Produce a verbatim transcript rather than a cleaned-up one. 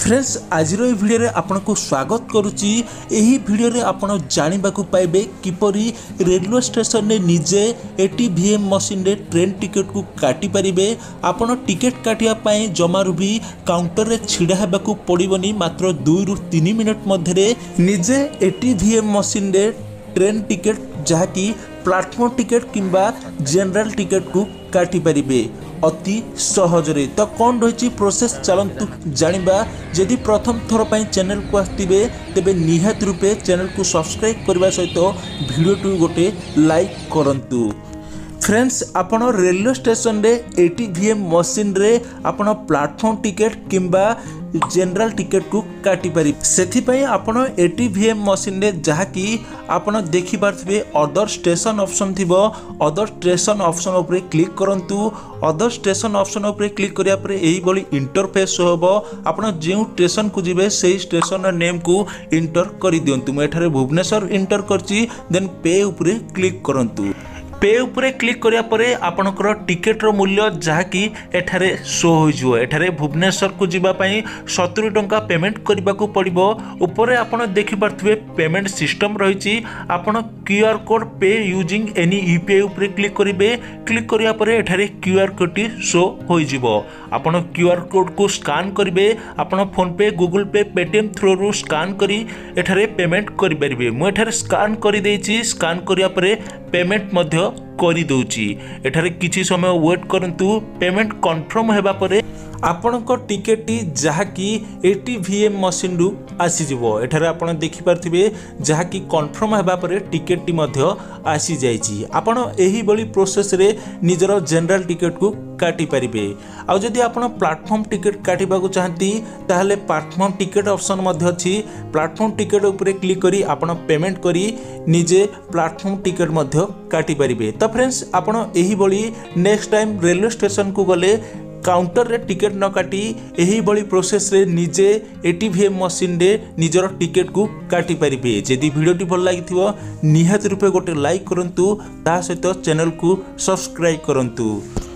Friends आज video आपन को स्वागत करुच्ची। यही भिडियो आपन जानवा पाइबे किपरि रेलवे स्टेशन ने निजे एटीवीएम मशीन रे ट्रेन टिकेट को काटी पारिबे। आपन टिकेट काटिया जमारू भी काउंटर रे छिड़ा हेबाकू पड़िबनी। मात्र दुई रु तीन मिनट मध्य निजे एटीवीएम मशीन रे ट्रेन टिकेट जहाँकि प्लाटफॉर्म टिकेट किंबा जनरल टिकेट को काटी पारिबे अति सहजरे। तो कौन रही प्रोसेस चलतु जानिबा। जदि प्रथम थर पर चैनल को आसते तेबे निहात रूपे चैनल को सब्सक्राइब करने सहित वीडियो टू गोटे लाइक करंतु। फ्रेंड्स आपन रेलवे स्टेशन रे एटीवीएम मशीन रे आपन प्लाटफॉर्म टिकेट किंबा जनरल टिकेट को काटी पारि। सेथिपई आपन एटीवीएम मशीन रे जहाँकि आपन देखि पारथिबे अदर स्टेशन ऑप्शन थिबो। अदर स्टेशन ऑप्शन उपरे क्लिक करंतु। अदर स्टेशन ऑप्शन उपरे क्लिक करिया परे एही बोली इंटरफेस होबो। आपन जे स्टेशन को जिवे सेही स्टेशन नेम को इंटर करि दियंतु। मैं एठारे भुवनेश्वर इंटर करछि। देन पे उपरे क्लिक करंतु। पे उपरे क्लिक करिया परे आपनकर टिकेट रो मूल्य जहाँकि एठारे शो हो एठारे भुवनेश्वर को जीवा पई सत्तरी टंका पेमेंट करबा को पड़िबो। ऊपर आपन देखि पारथिबे पेमेंट सिस्टम रहिछि। आपन QR code pay using any UPI उपरे क्लिक करिवे। क्लिक करिया परे एठारे क्यूआर कोड टी शो हो जिवो। आपन क्यूआर कोड को स्कैन करिवे। आपन फोन पे गूगल पे पेटीएम थ्रू रु स्कैन करी एठारे पेमेंट करि परिबे। मु एठारे स्कैन करि देछि। स्कैन करिया परे पेमेंट मध्य करि दउची। एठारे किछि समय वेट करंतु। पेमेंट कंफर्म हेबा परे आपनक टिकेट टी जहाँकि एटीवीएम मशीन रु आसी जिवो। एठारे आपन देखि पारथिबे जहाँकि कंफर्म हेबा परे टिकेट टी मध्य आसी जाइछि। आपन एही बली प्रोसेस रे निजर जनरल टिकेट को काटी पारिबे। आ जदि आपन प्लेटफॉर्म टिकेट काटिबा को चाहती ताहले प्लेटफॉर्म टिकेट ऑप्शन मध्य अछि। प्लेटफॉर्म टिकेट उपरे क्लिक करी आपन पेमेंट करी निजे प्लेटफॉर्म टिकेट मध्य काटी पारिबे। तो फ्रेंड्स आपन एही बली नेक्स्ट टाइम रेलवे स्टेशन को गले काउंटर रे टिकेट न काटी एही बड़ी प्रोसेस रे निजे एटीवीएम मशीन रे निजर टिकेट को काटी पारिबे। जदि वीडियोटी भल लागिथिबो निहात रूपे गोटे लाइक करंतु। ता सहित चैनल को सब्सक्राइब करंतु।